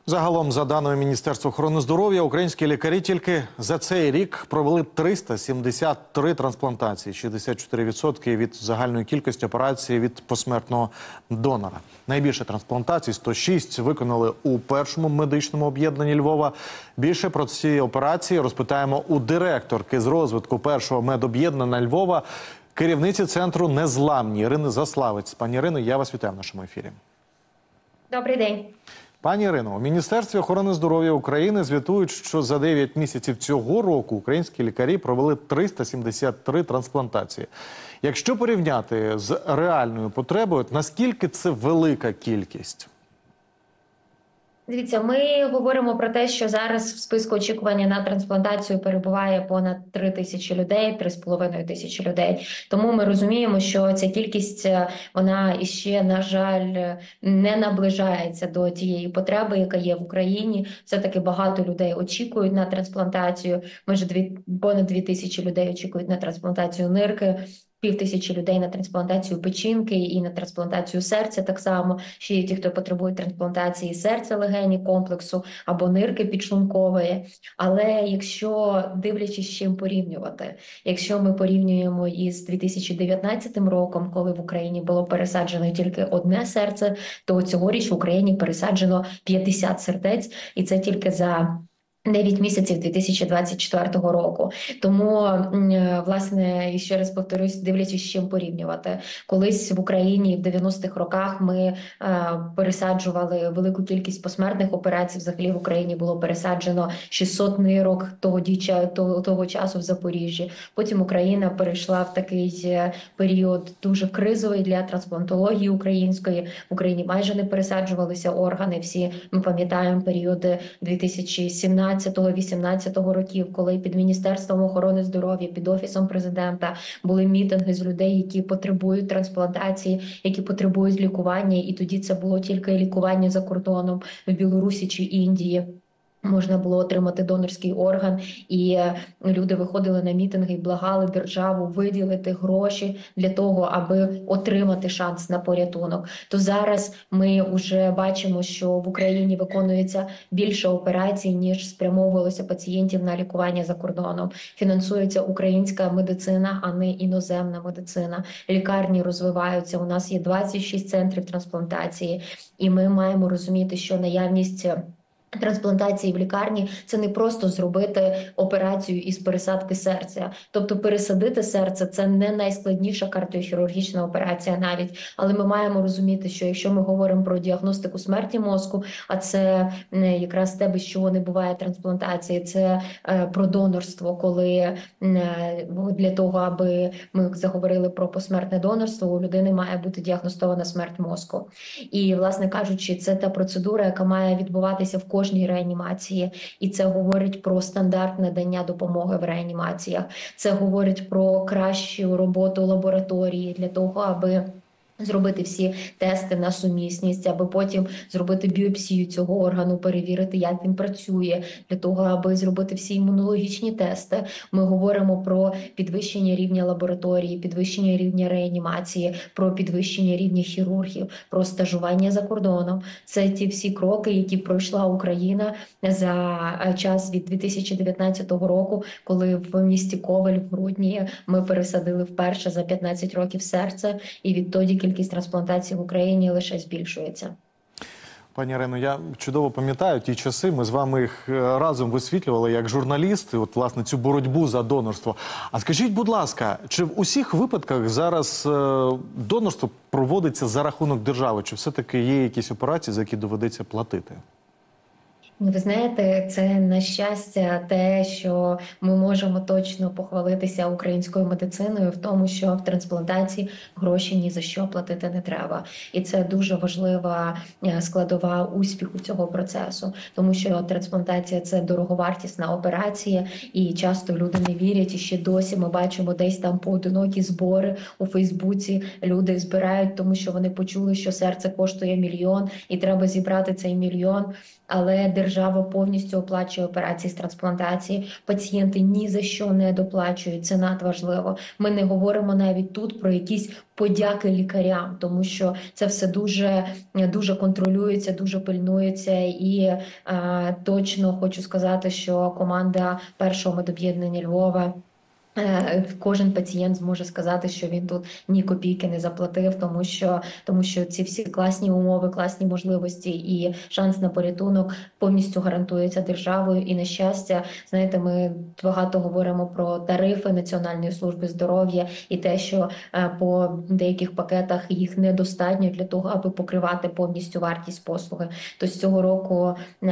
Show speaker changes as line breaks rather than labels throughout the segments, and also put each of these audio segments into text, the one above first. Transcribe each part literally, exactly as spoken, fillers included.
Загалом, за даними Міністерства охорони здоров'я, українські лікарі тільки за цей рік провели триста сімдесят три трансплантації, шістдесят чотири відсотки від загальної кількості операцій від посмертного донора. Найбільше трансплантацій, сто шість, виконали у першому медичному об'єднанні Львова. Більше про ці операції розпитаємо у директорки з розвитку першого медоб'єднання Львова, керівниці центру «Незламні» Ірини Заславець. Пані Ірино, я вас вітаю в нашому ефірі.
Добрий день.
Пані Ірино, у Міністерстві охорони здоров'я України звітують, що за дев'ять місяців цього року українські лікарі провели триста сімдесят три трансплантації. Якщо порівняти з реальною потребою, наскільки це велика кількість?
Дивіться, ми говоримо про те, що зараз в списку очікування на трансплантацію перебуває понад три тисячі людей, три з половиною тисячі людей. Тому ми розуміємо, що ця кількість, вона іще, на жаль, не наближається до тієї потреби, яка є в Україні. Все-таки багато людей очікують на трансплантацію. Майже дві, понад дві тисячі людей очікують на трансплантацію нирки. Пів тисячі людей на трансплантацію печінки і на трансплантацію серця так само. Ще є ті, хто потребує трансплантації серця, легені, комплексу або нирки підшлункової. Але якщо, дивлячись, з чим порівнювати, якщо ми порівнюємо із дві тисячі дев'ятнадцятим роком, коли в Україні було пересаджено тільки одне серце, то цьогоріч в Україні пересаджено п'ятдесят сердець, і це тільки за дев'ять місяців дві тисячі двадцять четвертого року. Тому, власне, ще раз повторюсь, дивлячись, з чим порівнювати. Колись в Україні в дев'яностих роках ми е, пересаджували велику кількість посмертних операцій. Взагалі в Україні було пересаджено шістсот нирок того, діча, того, того часу в Запоріжжі. Потім Україна перейшла в такий період дуже кризовий для трансплантології української. В Україні майже не пересаджувалися органи. Всі ми пам'ятаємо періоди дві тисячі сімнадцятого вісімнадцятого років, коли під Міністерством охорони здоров'я, під Офісом Президента були мітинги з людей, які потребують трансплантації, які потребують лікування, і тоді це було тільки лікування за кордоном в Білорусі чи Індії. Можна було отримати донорський орган, і люди виходили на мітинги і благали державу виділити гроші для того, аби отримати шанс на порятунок. То зараз ми вже бачимо, що в Україні виконується більше операцій, ніж спрямовувалося пацієнтів на лікування за кордоном. Фінансується українська медицина, а не іноземна медицина. Лікарні розвиваються. У нас є двадцять шість центрів трансплантації, і ми маємо розуміти, що наявність трансплантації в лікарні – це не просто зробити операцію із пересадки серця. Тобто пересадити серце – це не найскладніша кардіохірургічна операція навіть. Але ми маємо розуміти, що якщо ми говоримо про діагностику смерті мозку, а це якраз те, без чого не буває трансплантації, це про донорство, коли для того, аби ми заговорили про посмертне донорство, у людини має бути діагностована смерть мозку. І, власне кажучи, це та процедура, яка має відбуватися в кожній реанімації, і це говорить про стандарт надання допомоги в реанімаціях. Це говорить про кращу роботу лабораторії для того, аби зробити всі тести на сумісність, аби потім зробити біопсію цього органу, перевірити, як він працює, для того, аби зробити всі імунологічні тести. Ми говоримо про підвищення рівня лабораторії, підвищення рівня реанімації, про підвищення рівня хірургів, про стажування за кордоном. Це ті всі кроки, які пройшла Україна за час від дві тисячі дев'ятнадцятого року, коли в місті Ковель в грудні ми пересадили вперше за п'ятнадцять років серце, і відтоді кількість трансплантацій в Україні лише збільшується.
Пані Ірино, я чудово пам'ятаю ті часи, ми з вами їх разом висвітлювали як журналісти, от, власне, цю боротьбу за донорство. А скажіть, будь ласка, чи в усіх випадках зараз е, донорство проводиться за рахунок держави? Чи все-таки є якісь операції, за які доведеться платити?
Ви знаєте, це, на щастя, те, що ми можемо точно похвалитися українською медициною в тому, що в трансплантації гроші ні за що платити не треба. І це дуже важлива складова успіху цього процесу, тому що трансплантація – це дороговартісна операція, і часто люди не вірять, і ще досі ми бачимо десь там поодинокі збори у Фейсбуці, люди збирають, тому що вони почули, що серце коштує мільйон, і треба зібрати цей мільйон, але держава держава повністю оплачує операції з трансплантації. Пацієнти ні за що не доплачують. Це надважливо. Ми не говоримо навіть тут про якісь подяки лікарям, тому що це все дуже, дуже контролюється, дуже пильнується. І е, точно хочу сказати, що команда першого медоб'єднання Львова, кожен пацієнт зможе сказати, що він тут ні копійки не заплатив, тому що, тому що ці всі класні умови, класні можливості і шанс на порятунок повністю гарантується державою. І, на щастя, знаєте, ми багато говоримо про тарифи Національної служби здоров'я і те, що по деяких пакетах їх недостатньо для того, аби покривати повністю вартість послуги. То з цього року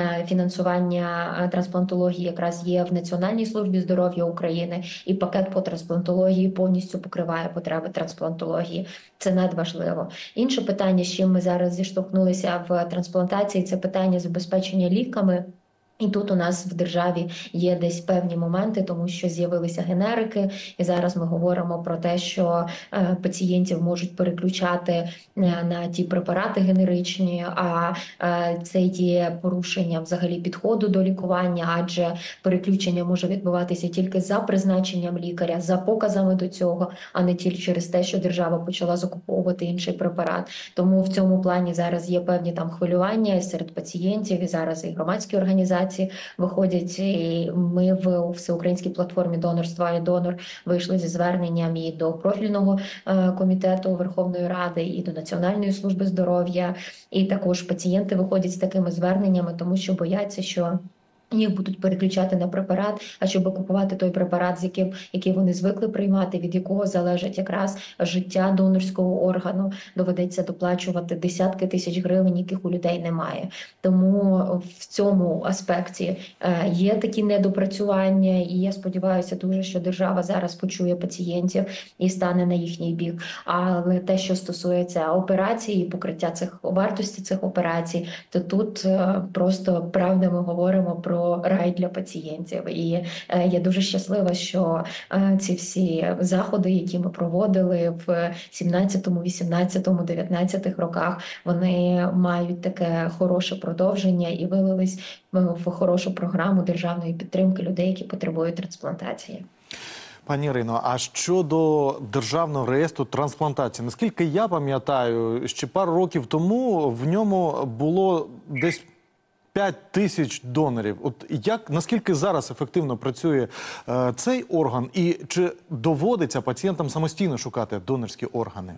фінансування трансплантології якраз є в Національній службі здоров'я України, і пакет по трансплантології повністю покриває потреби трансплантології. Це надважливо. Інше питання, з чим ми зараз зіштовхнулися в трансплантації, це питання забезпечення ліками. І тут у нас в державі є десь певні моменти, тому що з'явилися генерики, і зараз ми говоримо про те, що е, пацієнтів можуть переключати е, на ті препарати генеричні, а е, це є порушення взагалі підходу до лікування, адже переключення може відбуватися тільки за призначенням лікаря, за показами до цього, а не тільки через те, що держава почала закуповувати інший препарат. Тому в цьому плані зараз є певні там хвилювання серед пацієнтів, і зараз і громадські організації виходять, і ми в всеукраїнській платформі донорства і донор вийшли зі зверненням і до профільного комітету Верховної Ради, і до Національної служби здоров'я, і також пацієнти виходять з такими зверненнями, тому що бояться, що їх будуть переключати на препарат, а щоб купувати той препарат, з яким який вони звикли приймати, від якого залежить якраз життя донорського органу, доведеться доплачувати десятки тисяч гривень, яких у людей немає. Тому в цьому аспекті є такі недопрацювання, і я сподіваюся дуже, що держава зараз почує пацієнтів і стане на їхній бік. Але те, що стосується операції, покриття цих вартості цих операцій, то тут просто правда ми говоримо про рай для пацієнтів. І е, я дуже щаслива, що е, ці всі заходи, які ми проводили в сімнадцятому, вісімнадцятому, дев'ятнадцятих роках, вони мають таке хороше продовження і вилились в хорошу програму державної підтримки людей, які потребують трансплантації.
Пані Ірино, а щодо державного реєстру трансплантації, наскільки я пам'ятаю, ще пару років тому в ньому було десь п'ять тисяч донорів. От як, наскільки зараз ефективно працює е, цей орган, і чи доводиться пацієнтам самостійно шукати донорські органи?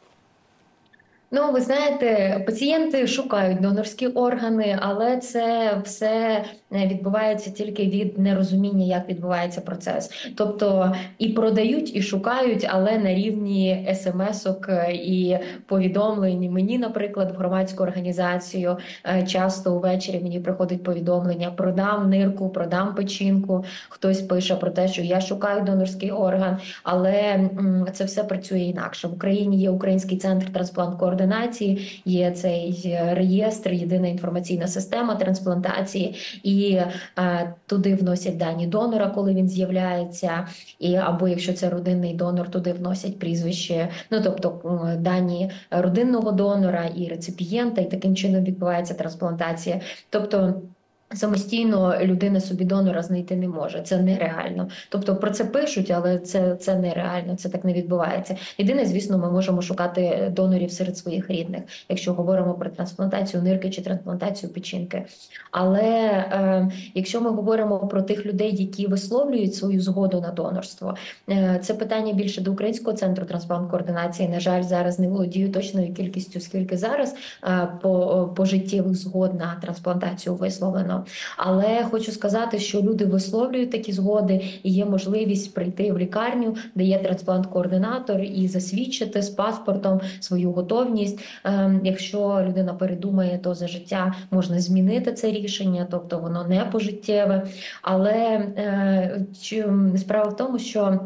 Ну, ви знаєте, пацієнти шукають донорські органи, але це все відбувається тільки від нерозуміння, як відбувається процес. Тобто і продають, і шукають, але на рівні смс-ок і повідомлень. Мені, наприклад, в громадську організацію часто увечері мені приходить повідомлення: продам нирку, продам печінку. Хтось пише про те, що я шукаю донорський орган, але це все працює інакше. В Україні є Український центр трансплант-координації, є цей реєстр, єдина інформаційна система трансплантації, і е, туди вносять дані донора, коли він з'являється, і або якщо це родинний донор, туди вносять прізвище, ну тобто е, дані родинного донора і реципієнта, і таким чином відбувається трансплантація. Тобто самостійно людина собі донора знайти не може, це нереально. Тобто про це пишуть, але це, це нереально, це так не відбувається. Єдине, звісно, ми можемо шукати донорів серед своїх рідних, якщо говоримо про трансплантацію нирки чи трансплантацію печінки. Але е, якщо ми говоримо про тих людей, які висловлюють свою згоду на донорство, е, це питання більше до Українського центру трансплант-координації. На жаль, зараз не володію точною кількістю, скільки зараз е, по, по життєвих згод на трансплантацію висловлено. Але хочу сказати, що люди висловлюють такі згоди, і є можливість прийти в лікарню, де є трансплант-координатор, і засвідчити з паспортом свою готовність. Якщо людина передумає, то за життя можна змінити це рішення, тобто воно не пожиттєве. Але справа в тому, що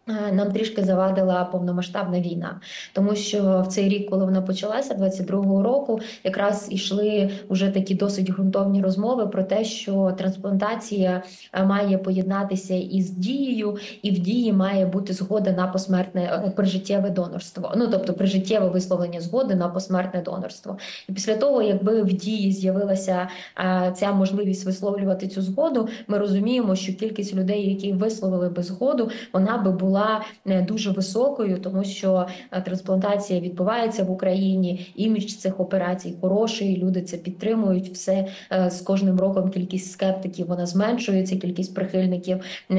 Нам трішки завадила повномасштабна війна, тому що в цей рік, коли вона почалася, двадцять другого року, якраз ішли вже такі досить ґрунтовні розмови про те, що трансплантація має поєднатися із дією, і в дії має бути згода на посмертне прижиттєве донорство. Ну тобто прижиттєве висловлення згоди на посмертне донорство. І після того, якби в дії з'явилася ця можливість висловлювати цю згоду, ми розуміємо, що кількість людей, які висловили би згоду, вона би була була дуже високою, тому що трансплантація відбувається в Україні, імідж цих операцій хороший, люди це підтримують, все з кожним роком кількість скептиків вона зменшується, кількість прихильників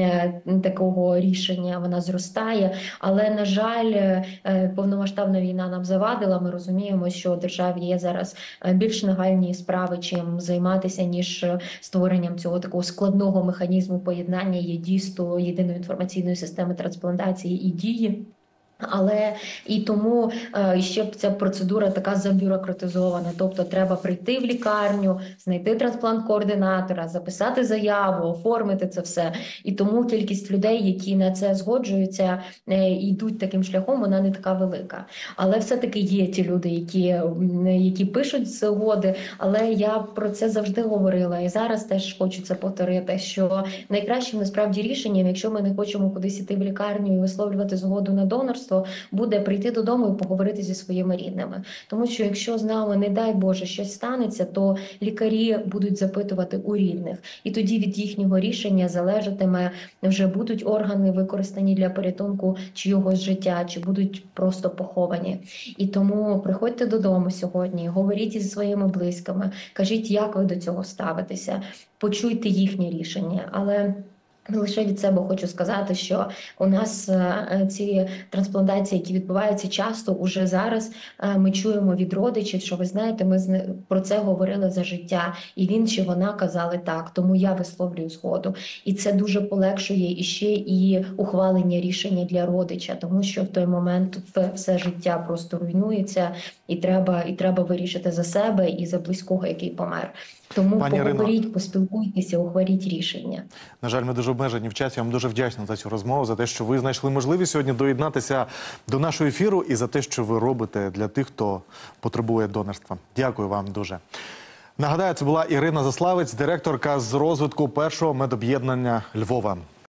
такого рішення вона зростає, але, на жаль, повномасштабна війна нам завадила, ми розуміємо, що в державі є зараз більш нагальні справи, чим займатися, ніж створенням цього такого складного механізму поєднання ЄДІСТу, єдиної інформаційної системи трансплантації і дії. Але і тому е, ще ця процедура така забюрократизована, тобто треба прийти в лікарню, знайти трансплант-координатора, записати заяву, оформити це все. І тому кількість людей, які на це згоджуються, е, йдуть таким шляхом, вона не така велика. Але все-таки є ті люди, які, які пишуть згоди, але я про це завжди говорила, і зараз теж хочу це повторити, що найкращим насправді рішенням, якщо ми не хочемо кудись іти в лікарню і висловлювати згоду на донорство, буде прийти додому і поговорити зі своїми рідними. Тому що якщо з нами, не дай Боже, щось станеться, то лікарі будуть запитувати у рідних. І тоді від їхнього рішення залежатиме, вже будуть органи використані для порятунку чийогось життя, чи будуть просто поховані. І тому приходьте додому сьогодні, говоріть зі своїми близькими, кажіть, як ви до цього ставитеся, почуйте їхнє рішення. Але лише від себе хочу сказати, що у нас ці трансплантації, які відбуваються часто, уже зараз ми чуємо від родичів, що ви знаєте, ми про це говорили за життя, і він чи вона казали так, тому я висловлюю згоду. І це дуже полегшує іще і ухвалення рішення для родича, тому що в той момент все життя просто руйнується, і треба, і треба вирішити за себе і за близького, який помер. Тому
Пані
поговоріть,
Ірино,
поспілкуйтеся, ухваліть рішення.
На жаль, ми дуже обмежені в часі. Я вам дуже вдячна за цю розмову, за те, що ви знайшли можливість сьогодні доєднатися до нашого ефіру і за те, що ви робите для тих, хто потребує донорства. Дякую вам дуже. Нагадаю, це була Ірина Заславець, директорка з розвитку першого медоб'єднання Львова.